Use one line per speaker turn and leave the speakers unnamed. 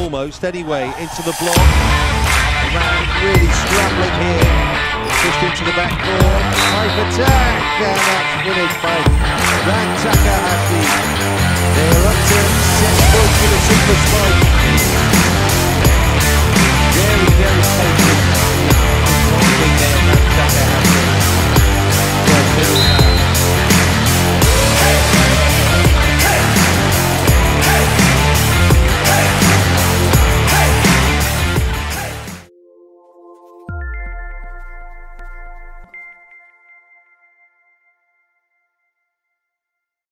almost, anyway, into the block. Man really scrambling here. Pushed into the back door. Pipe attack, and that's finished by Ran Takahashi. They're up to set foot for the super spike. Very, very safe.